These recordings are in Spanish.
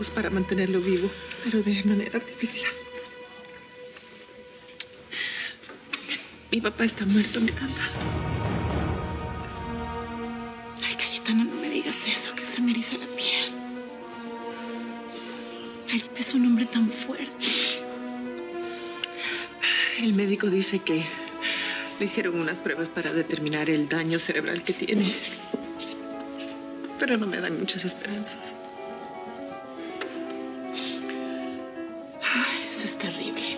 para mantenerlo vivo, pero de manera artificial. Mi papá está muerto, Miranda. Ay, Cayetano, no me digas eso, que se me eriza la piel. Felipe es un hombre tan fuerte. El médico dice que le hicieron unas pruebas para determinar el daño cerebral que tiene. Pero no me dan muchas esperanzas. Ay, eso es terrible.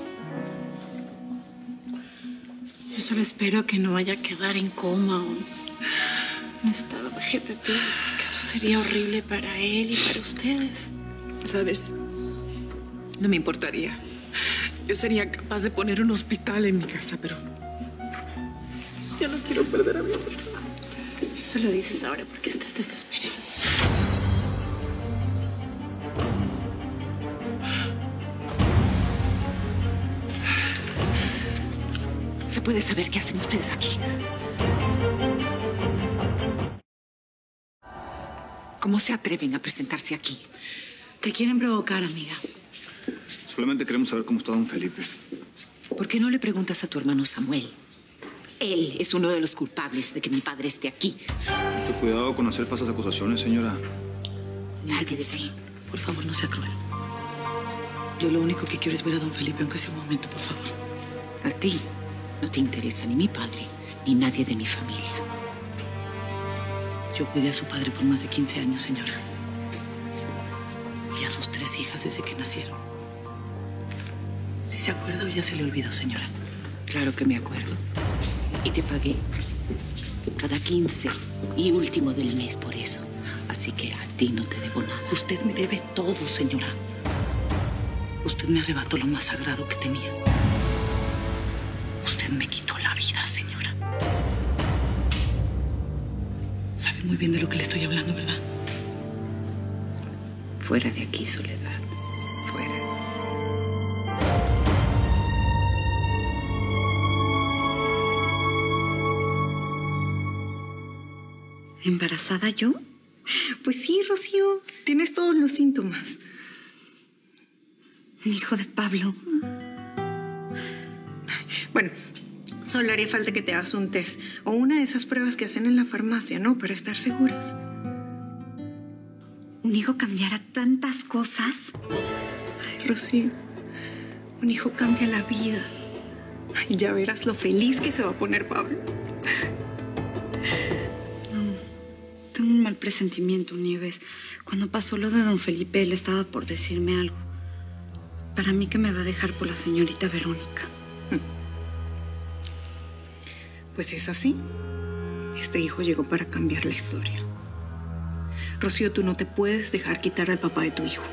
Yo solo espero que no vaya a quedar en coma o en estado vegetativo, que eso sería horrible para él y para ustedes. ¿Sabes? No me importaría. Yo sería capaz de poner un hospital en mi casa, pero yo no quiero perder a mi mamá. Eso lo dices ahora porque estás desesperado. ¿Se puede saber qué hacen ustedes aquí? ¿Cómo se atreven a presentarse aquí? Te quieren provocar, amiga. Solamente queremos saber cómo está don Felipe. ¿Por qué no le preguntas a tu hermano Samuel? Él es uno de los culpables de que mi padre esté aquí. Mucho cuidado con hacer falsas acusaciones, señora. Lárguense. Por favor, no sea cruel. Yo lo único que quiero es ver a don Felipe, aunque sea un momento, por favor. A ti no te interesa ni mi padre, ni nadie de mi familia. Yo cuidé a su padre por más de 15 años, señora. Y a sus 3 hijas desde que nacieron. ¿Sí se acuerda o ya se le olvidó, señora? Claro que me acuerdo. Y te pagué cada 15 y último del mes por eso. Así que a ti no te debo nada. Usted me debe todo, señora. Usted me arrebató lo más sagrado que tenía. Usted me quitó la vida, señora. Sabe muy bien de lo que le estoy hablando, ¿verdad? Fuera de aquí, Soledad. Fuera. ¿Embarazada yo? Pues sí, Rocío. Tienes todos los síntomas. Un hijo de Pablo. Bueno, solo haría falta que te hagas un test o una de esas pruebas que hacen en la farmacia, ¿no? Para estar seguras. ¿Un hijo cambiará tantas cosas? Ay, Rocío, un hijo cambia la vida. Ay, ya verás lo feliz que se va a poner Pablo. Tengo un mal presentimiento, Nieves. Cuando pasó lo de don Felipe, él estaba por decirme algo. Para mí que me va a dejar por la señorita Verónica. Pues es así. Este hijo llegó para cambiar la historia. Rocío, tú no te puedes dejar quitar al papá de tu hijo.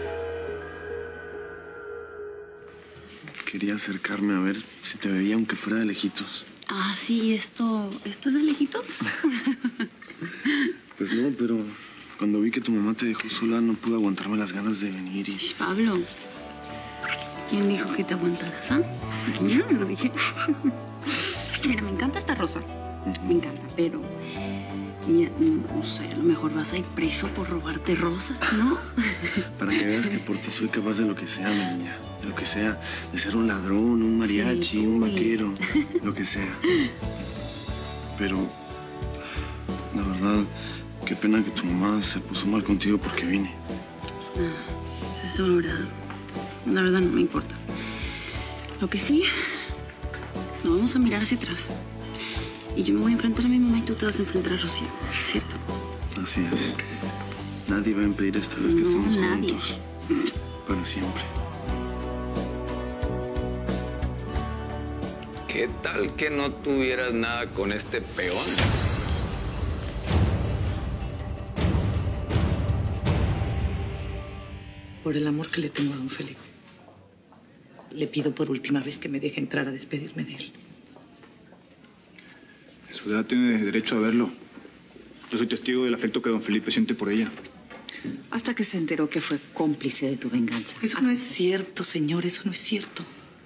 Quería acercarme a ver si te veía, aunque fuera de lejitos. Ah, sí, ¿esto es de lejitos? Pues no, pero cuando vi que tu mamá te dejó sola, no pude aguantarme las ganas de venir y... Shh, Pablo, ¿quién dijo que te aguantaras, ah? Yo no lo dije. Mira, me encanta esta rosa. Me encanta, pero... Mira, no sé, a lo mejor vas a ir preso por robarte rosas, ¿no? Para que veas que por ti soy capaz de lo que sea, mi niña. De lo que sea. De ser un ladrón, un mariachi, sí, un vaquero. Lo que sea. Pero... la verdad, qué pena que tu mamá se puso mal contigo porque vine. Pues eso la verdad no me importa. Lo que sí, nos vamos a mirar hacia atrás. Y yo me voy a enfrentar a mi mamá y tú te vas a enfrentar a Rocío, ¿cierto? Así es. Nadie va a impedir esta vez que estemos nadie. juntos. Para siempre. ¿Qué tal que no tuvieras nada con este peón? Por el amor que le tengo a don Felipe. Le pido por última vez que me deje entrar a despedirme de él. Soledad tiene derecho a verlo. Yo soy testigo del afecto que don Felipe siente por ella. Hasta que se enteró que fue cómplice de tu venganza. Eso no es cierto, señor. Eso no es cierto.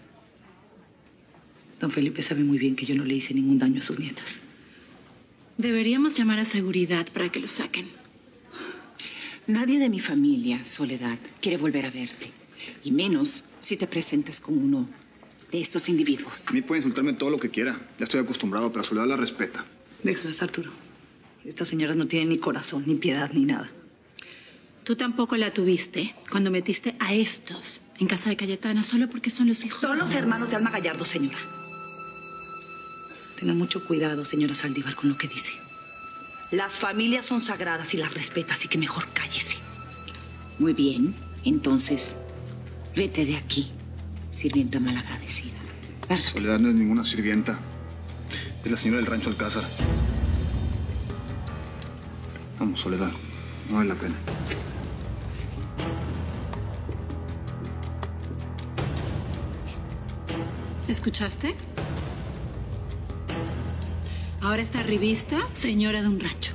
Don Felipe sabe muy bien que yo no le hice ningún daño a sus nietas. Deberíamos llamar a seguridad para que lo saquen. Nadie de mi familia, Soledad, quiere volver a verte. Y menos si te presentas como uno de estos individuos. A mí puede insultarme todo lo que quiera. Ya estoy acostumbrado, pero Soledad la respeta. Déjalas, Arturo. Estas señoras no tienen ni corazón, ni piedad, ni nada. Tú tampoco la tuviste cuando metiste a estos en casa de Cayetana solo porque son los hijos. Son los hermanos de Alma Gallardo, señora. Tenga mucho cuidado, señora Saldívar, con lo que dice. Las familias son sagradas y las respeta, así que mejor cállese. Muy bien, entonces, vete de aquí, sirvienta malagradecida. Lárgate. Soledad no es ninguna sirvienta. Es la señora del rancho Alcázar. Vamos, Soledad. No vale la pena. ¿Escuchaste? Ahora está revista, señora de un rancho.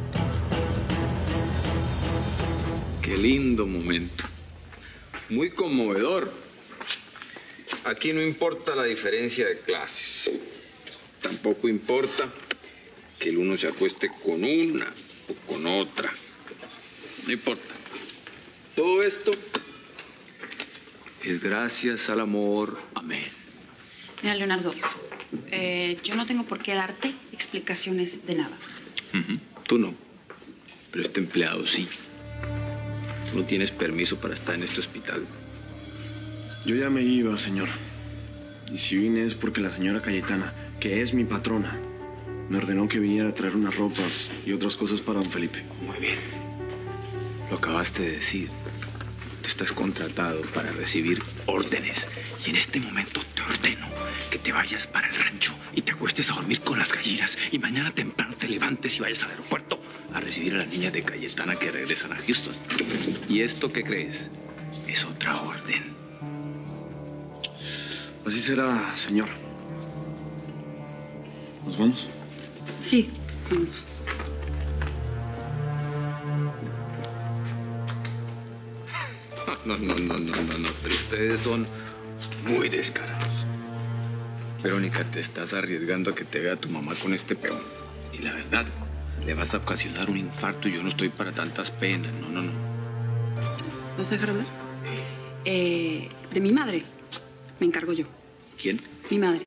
Qué lindo momento. Muy conmovedor. Aquí no importa la diferencia de clases. Tampoco importa que el uno se acueste con una o con otra. No importa. Todo esto es gracias al amor. Amén. Mira, Leonardo, yo no tengo por qué darte explicaciones de nada. Tú no, pero este empleado sí. Tú no tienes permiso para estar en este hospital. Yo ya me iba, señor. Y si vine es porque la señora Cayetana, que es mi patrona, me ordenó que viniera a traer unas ropas y otras cosas para don Felipe. Muy bien. Lo acabaste de decir. Tú estás contratado para recibir órdenes. Y en este momento te ordeno que te vayas para el rancho y te acuestes a dormir con las gallinas. Y mañana temprano te levantes y vayas al aeropuerto a recibir a las niñas de Cayetana que regresan a Houston. ¿Y esto qué crees? Es otra orden. Así será, señor. ¿Nos vamos? Sí, vamos. No. Pero ustedes son muy descarados. Verónica, te estás arriesgando a que te vea tu mamá con este peón. Y la verdad, le vas a ocasionar un infarto y yo no estoy para tantas penas. No. ¿Vas a dejar hablar? De mi madre. Me encargo yo. ¿Quién? Mi madre.